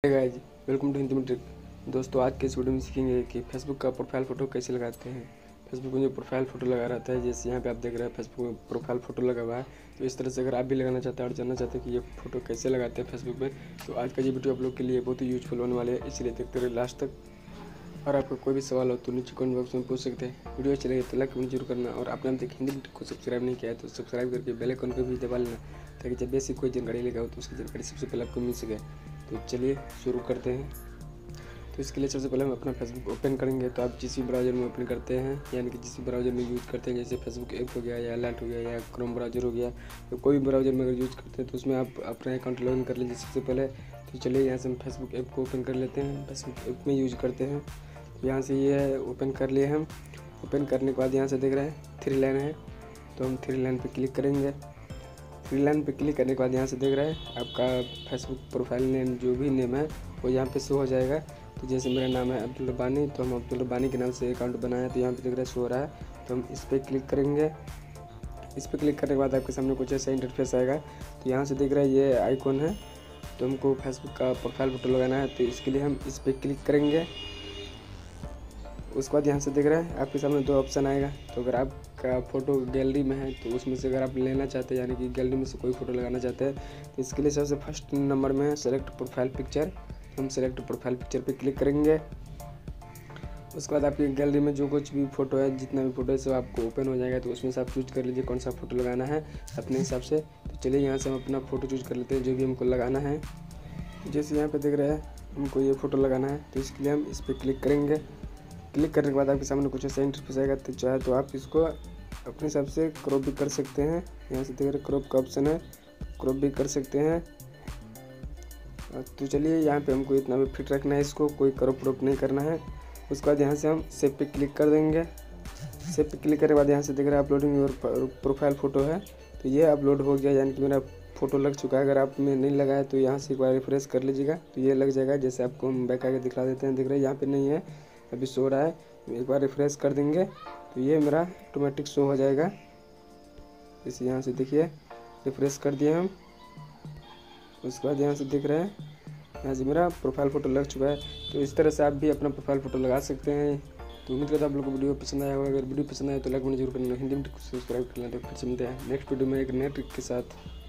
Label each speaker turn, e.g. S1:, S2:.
S1: Guys, welcome to Hindi में trick. दोस्तों, आज के इस वीडियो में सीखेंगे कि फेसबुक का प्रोफाइल फ़ोटो कैसे लगाते हैं। फेसबुक में जो प्रोफाइल फ़ोटो लगा रहता है, जैसे यहाँ पे आप देख रहे हैं फेसबुक में प्रोफाइल फ़ोटो लगा हुआ है। तो इस तरह से अगर आप भी लगाना चाहते हैं और जानना चाहते हैं कि ये फ़ोटो कैसे लगाते हैं फेसबुक में, तो आज का ये वीडियो आप लोग के लिए बहुत ही यूजफुल होने वाले है, इसलिए देखते रहिए लास्ट तक। और आपको कोई भी सवाल हो तो नीचे कमेंट बॉक्स में पूछ सकते हैं। वीडियो अच्छी लगे तो लाइक कमेंट जरूर करना, और आपने अब तक हिंदी ट्रिक को सब्सक्राइब नहीं किया है तो सब्सक्राइब करके बेल आइकन को भी दबा लेना, ताकि जब भी ऐसी कोई जानकारी लेगा हो तो उसकी जानकारी सबसे पहले आपको मिल सके। तो चलिए शुरू करते हैं। तो इसके लिए सबसे पहले हम अपना फेसबुक ओपन करेंगे। तो आप जिस भी ब्राउज़र में ओपन करते हैं, यानी कि जिस भी ब्राउज़र में यूज़ करते हैं, जैसे फेसबुक ऐप हो गया या लाइट हो गया या क्रोम ब्राउज़र हो गया, तो कोई भी ब्राउज़र में अगर यूज़ करते हैं तो उसमें आप अपना अकाउंट लॉगिन कर लीजिए सबसे पहले। तो चलिए यहाँ से हम फेसबुक ऐप को ओपन कर लेते हैं, फेसबुक ऐप में यूज़ करते हैं। तो यहाँ से ये है, ओपन कर लिए हम। ओपन करने के बाद यहाँ से देख रहे हैं 3 लाइन है, तो हम 3 लाइन पर क्लिक करेंगे। 3 लाइन पे क्लिक करने के बाद यहाँ से देख रहे हैं आपका फेसबुक प्रोफाइल नेम, जो भी नेम है वो यहाँ पे शो हो जाएगा। तो जैसे मेरा नाम है अब्दुल रब्बानी, तो हम अब्दुल रब्बानी के नाम से अकाउंट बनाया, तो यहाँ पे देख रहे हैं शो हो रहा है। तो हम इस पर क्लिक करेंगे। इस पर क्लिक करने के बाद आपके सामने कुछ ऐसा इंटरफेस आएगा। तो यहाँ से देख रहे हैं ये आइकॉन है, तो हमको फेसबुक का प्रोफाइल फ़ोटो लगाना है, तो इसके लिए हम इस पर क्लिक करेंगे। उसके बाद यहाँ से देख रहे हैं आपके सामने 2 ऑप्शन आएगा। तो अगर आपका फ़ोटो गैलरी में है तो उसमें से अगर आप लेना चाहते हैं, यानी कि गैलरी में से कोई फ़ोटो लगाना चाहते हैं, तो इसके लिए सबसे फर्स्ट नंबर में है सेलेक्ट प्रोफाइल पिक्चर। हम सेलेक्ट प्रोफाइल पिक्चर पे क्लिक करेंगे। उसके बाद आपकी गैलरी में जो कुछ भी फ़ोटो है, जितना भी फ़ोटो है, सब आपको ओपन हो जाएगा। तो उसमें से आप चूज कर लीजिए कौन सा फ़ोटो लगाना है अपने हिसाब से। तो चलिए यहाँ से हम अपना फ़ोटो चूज कर लेते हैं जो भी हमको लगाना है। जैसे यहाँ पर देख रहे हैं हमको ये फ़ोटो लगाना है, तो इसके लिए हम इस पर क्लिक करेंगे। क्लिक करने के बाद आपके सामने कुछ ऐसा इंटरफेस आएगा। तो चाहे तो आप इसको अपने हिसाब से क्रॉप भी कर सकते हैं। यहाँ से देख रहे क्रॉप का ऑप्शन है, क्रॉप भी कर सकते हैं। तो चलिए यहाँ पे हमको इतना भी फिट रखना है, इसको कोई क्रॉप नहीं करना है। उसके बाद यहाँ से हम सेव पे क्लिक कर देंगे। सेव पे क्लिक करने के बाद यहाँ से देख रहे हैं अपलोडिंग योर प्रोफाइल फ़ोटो है, तो ये अपलोड हो गया, यानी कि मेरा फ़ोटो लग चुका है। अगर आप में नहीं लगा है तो यहाँ से एक बार रिफ्रेश कर लीजिएगा, तो ये लग जाएगा। जैसे आपको हम बैक आके दिखला देते हैं, देख रहे हैं यहाँ पे नहीं है, अभी शो रहा है। एक बार रिफ्रेश कर देंगे तो ये मेरा ऑटोमेटिक शो हो जाएगा। जैसे यहाँ से देखिए रिफ्रेश कर दिए हम। उसके बाद यहाँ से देख रहे हैं यहाँ से मेरा प्रोफाइल फ़ोटो लग चुका है। तो इस तरह से आप भी अपना प्रोफाइल फ़ोटो लगा सकते हैं। तो उम्मीद करता हूँ आप लोगों को वीडियो पसंद आया होगा। अगर वीडियो पसंद आए तो लाइक जरूर करना, हिंदी में सब्सक्राइब कर लेना। तो फिर से मिलते हैं नेक्स्ट वीडियो में एक नए ट्रिक के साथ।